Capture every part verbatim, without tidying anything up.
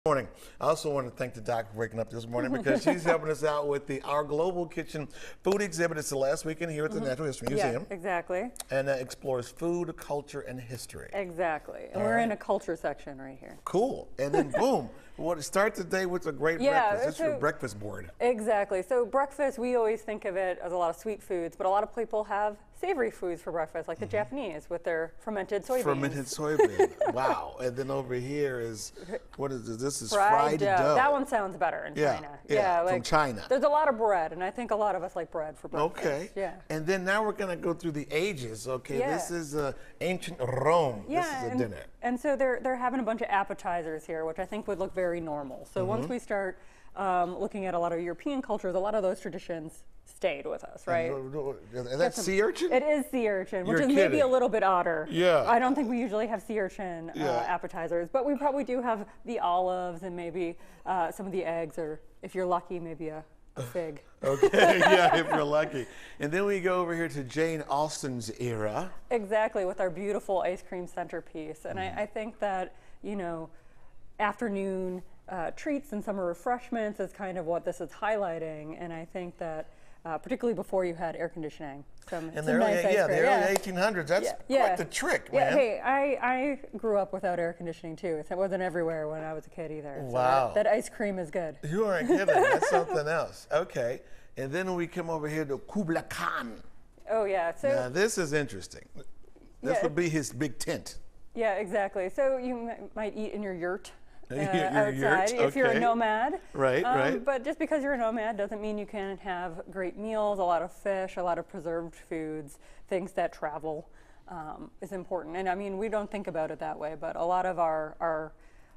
Morning. I also want to thank the doc for waking up this morning because she's helping us out with the Our Global Kitchen food exhibit. It's the last weekend here at the mm-hmm. Natural History Museum. Yeah, exactly. And uh, explores food, culture, and history. Exactly. And All we're right. in a culture section right here. Cool. And then boom, we want to start the day with a great yeah, breakfast. This so, is your breakfast board. Exactly. So breakfast, we always think of it as a lot of sweet foods, but a lot of people have savory foods for breakfast, like the mm-hmm. Japanese with their fermented soybeans. Fermented soybean. Wow. And then over here is, what is this? This is fried, fried dough. dough. That one sounds better in yeah, China. Yeah, yeah like, from China. There's a lot of bread, and I think a lot of us like bread for breakfast. Okay. Yeah. And then now we're going to go through the ages. Okay. Yeah. This is uh, ancient Rome. Yeah, this is a and, dinner. And so they're, they're having a bunch of appetizers here, which I think would look very normal. So mm-hmm. once we start um, looking at a lot of European cultures, a lot of those traditions stayed with us, right? And, and that's sea urchin? It is sea urchin, which You're is kidding. maybe a little bit odder. Yeah. I don't think we usually have sea urchin yeah. uh, appetizers, but we probably do have the olives and maybe uh, some of the eggs, or if you're lucky, maybe a, a fig. Okay, yeah, if you're lucky. And then we go over here to Jane Austen's era. Exactly, with our beautiful ice cream centerpiece. And mm. I, I think that, you know, afternoon uh, treats and summer refreshments is kind of what this is highlighting. And I think that Uh, particularly before you had air conditioning. Some, in some the early, nice yeah, ice cream. the early yeah. eighteen hundreds, that's yeah. quite yeah. the trick, yeah. man. Hey, I, I grew up without air conditioning too. It wasn't everywhere when I was a kid either. So wow. that, that ice cream is good. You aren't kidding, that's something else. Okay, and then we come over here to Kublai Khan. Oh yeah, so. Now this is interesting. This yeah, would be his big tent. Yeah, exactly. So you m might eat in your yurt. Uh, your outside yurt, if you're a okay. nomad. Right, um, right. But just because you're a nomad doesn't mean you can't have great meals, a lot of fish, a lot of preserved foods, things that travel um, is important. And I mean, we don't think about it that way, but a lot of our, our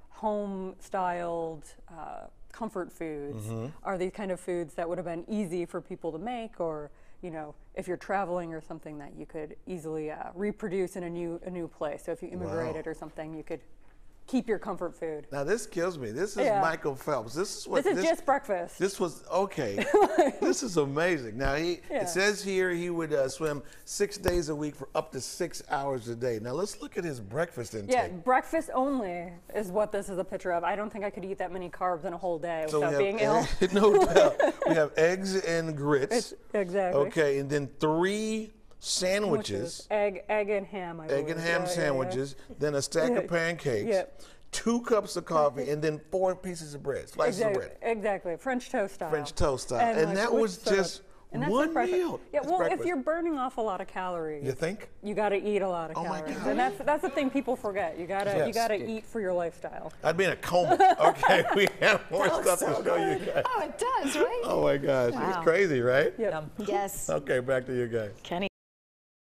home-styled uh, comfort foods mm-hmm. are these kind of foods that would have been easy for people to make, or you know, if you're traveling or something that you could easily uh, reproduce in a new, a new place. So if you immigrated wow. or something, you could keep your comfort food. Now this kills me. This is yeah. Michael Phelps. This is what this is this, just breakfast. This was okay. This is amazing. Now he yeah. it says here he would uh, swim six days a week for up to six hours a day. Now let's look at his breakfast intake. Yeah, breakfast only is what this is a picture of. I don't think I could eat that many carbs in a whole day so without being ill. No doubt. We have eggs and grits. It's, exactly. Okay, and then three sandwiches. Egg, egg and ham. I egg believe. and ham yeah, sandwiches. Yeah, yeah. Then a stack yeah. of pancakes. Yeah. Two cups of coffee, and then four pieces of bread, slices exactly, of bread. Exactly, French toast style. French toast style, and, and like, that was just one meal. Yeah, that's well, breakfast. if you're burning off a lot of calories, you think you got to eat a lot of oh calories, my God. and that's that's the thing people forget. You gotta yes. you gotta eat for your lifestyle. I'd be in a coma. Okay, we have more stuff so to show good. you guys. Oh, it does, right? Oh my gosh, Wow. it's crazy, right? Yep. Yes. Okay, back to you guys. Kenny.